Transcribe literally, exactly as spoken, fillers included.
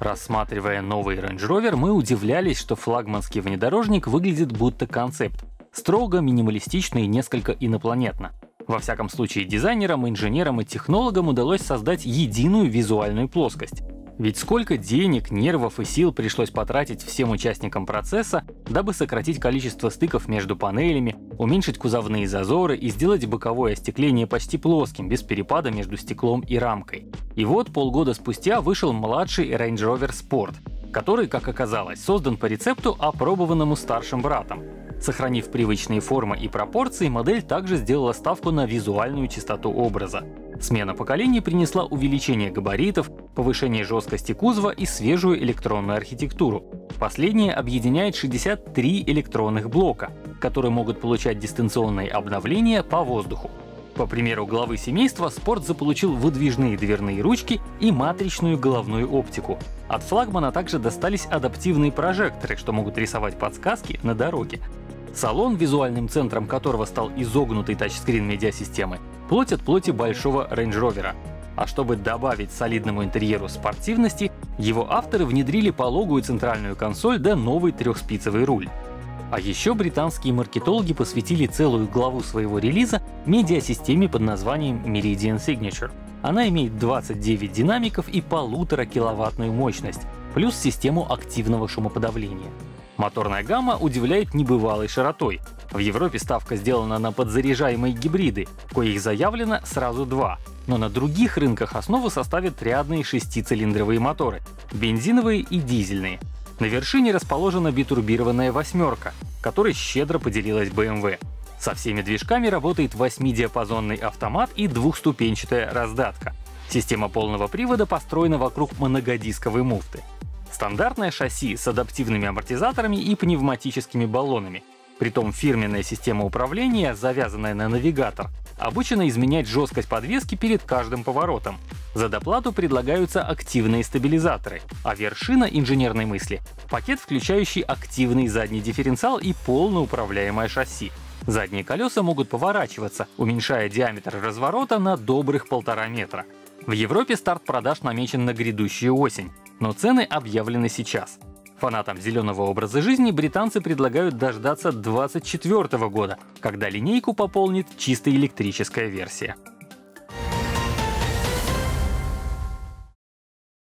Рассматривая новый Range Rover, мы удивлялись, что флагманский внедорожник выглядит будто концепт. Строго, минималистично и несколько инопланетно. Во всяком случае, дизайнерам, инженерам и технологам удалось создать единую визуальную плоскость. Ведь сколько денег, нервов и сил пришлось потратить всем участникам процесса, дабы сократить количество стыков между панелями, уменьшить кузовные зазоры и сделать боковое остекление почти плоским, без перепада между стеклом и рамкой. И вот полгода спустя вышел младший Range Rover Sport, который, как оказалось, создан по рецепту, опробованному старшим братом. Сохранив привычные формы и пропорции, модель также сделала ставку на визуальную чистоту образа. Смена поколений принесла увеличение габаритов, повышение жесткости кузова и свежую электронную архитектуру. Последнее объединяет шестьдесят три электронных блока, которые могут получать дистанционные обновления по воздуху. По примеру главы семейства, Sport заполучил выдвижные дверные ручки и матричную головную оптику. От флагмана также достались адаптивные прожекторы, что могут рисовать подсказки на дороге. Салон, визуальным центром которого стал изогнутый тачскрин медиасистемы, плоть от плоти большого Range Rover. А чтобы добавить солидному интерьеру спортивности, его авторы внедрили пологую центральную консоль да новый трехспицевый руль. А еще британские маркетологи посвятили целую главу своего релиза медиасистеме под названием Meridian Signature. Она имеет двадцать девять динамиков и полутора киловаттную мощность, плюс систему активного шумоподавления. Моторная гамма удивляет небывалой широтой. В Европе ставка сделана на подзаряжаемые гибриды, коих заявлено сразу два. Но на других рынках основу составят рядные шестицилиндровые моторы — бензиновые и дизельные. На вершине расположена битурбированная восьмерка, которой щедро поделилась бэ эм вэ. Со всеми движками работает восьмидиапазонный автомат и двухступенчатая раздатка. Система полного привода построена вокруг моногодисковой муфты. Стандартное шасси с адаптивными амортизаторами и пневматическими баллонами. Притом фирменная система управления, завязанная на навигатор, обучена изменять жесткость подвески перед каждым поворотом. За доплату предлагаются активные стабилизаторы, а вершина инженерной мысли — пакет, включающий активный задний дифференциал и полноуправляемое шасси. Задние колеса могут поворачиваться, уменьшая диаметр разворота на добрых полтора метра. В Европе старт продаж намечен на грядущую осень, но цены объявлены сейчас. Фанатам зеленого образа жизни британцы предлагают дождаться две тысячи двадцать четвёртого года, когда линейку пополнит чисто электрическая версия.